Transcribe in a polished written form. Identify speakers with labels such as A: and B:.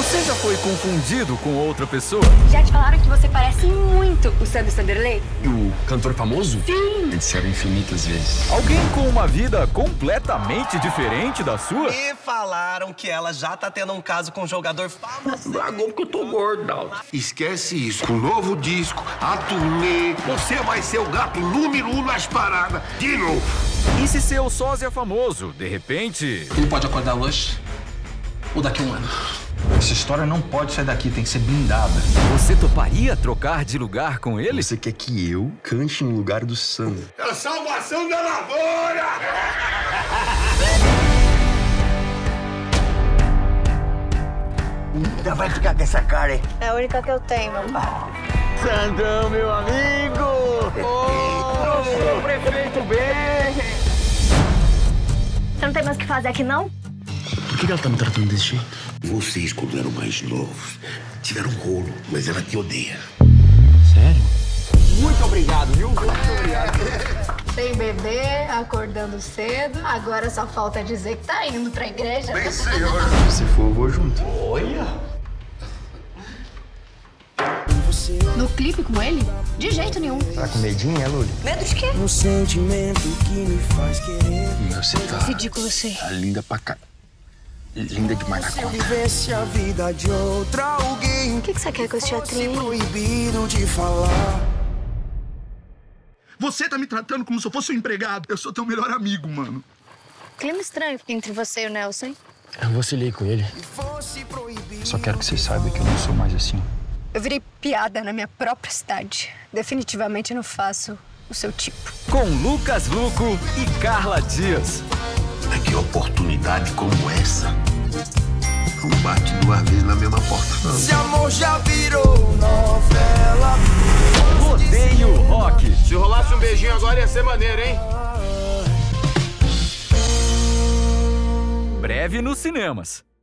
A: Você já foi confundido com outra pessoa?
B: Já te falaram que você parece muito o Sandro Sanderley?
C: O cantor famoso?
B: Sim!
C: Me disseram infinitas vezes.
A: Alguém com uma vida completamente diferente da sua?
D: E falaram que ela já tá tendo um caso com um jogador famoso.
C: Dragão porque eu tô gordo, Dalton.
E: Esquece isso. Com o novo disco, a turnê, você vai ser o gato número 1 nas paradas. De novo.
A: E se seu sósia famoso, de repente...
C: Ele pode acordar hoje ou daqui a um ano.
F: Essa história não pode sair daqui, tem que ser blindada.
A: Você toparia trocar de lugar com ele?
C: Você quer que eu cante no lugar do Sandro?
E: É a salvação da lavoura!
G: Ainda vai ficar com essa cara, hein?
B: É a única que eu tenho, meu pai.
G: Sandrão, meu amigo!
A: Ô, prefeito bem!
B: Você não tem mais o que fazer aqui, não?
C: Por que ela tá me tratando desse jeito?
E: Vocês, quando eram mais novos, tiveram um rolo, mas ela te odeia.
C: Sério?
G: Muito obrigado, viu? Muito obrigado.
H: Sem bebê, acordando cedo. Agora só falta dizer que tá indo pra igreja.
E: Bem, senhor.
C: Se for, eu vou junto.
G: Olha!
H: No clipe com ele? De jeito nenhum.
G: Tá com medinho, é, Luli?
B: Medo de quê?
I: Um sentimento que me faz querer.
C: Meu, você tá...
B: Ridículo você.
C: Tá linda pra cá. Linda demais na
I: Se eu
C: conta.
I: vivesse a vida de outra alguém,
B: O que você quer com esse
I: fosse
B: teatrinho?
I: proibido de falar.
J: Você tá me tratando como se eu fosse um empregado. Eu sou teu melhor amigo, mano.
B: Clima estranho entre você e o Nelson, hein?
C: Eu vacilei com ele.
I: Fosse proibido.
F: Só quero que você saiba que eu não sou mais assim.
H: Eu virei piada na minha própria cidade. Definitivamente não faço o seu tipo.
A: Com Lucas Luco e Carla Dias.
E: Mas que oportunidade como essa não bate duas vezes na mesma porta, não.
I: Se amor já virou novela.
A: Rodeio Rock.
D: Se rolasse um beijinho agora ia ser maneiro, hein?
A: Breve nos cinemas.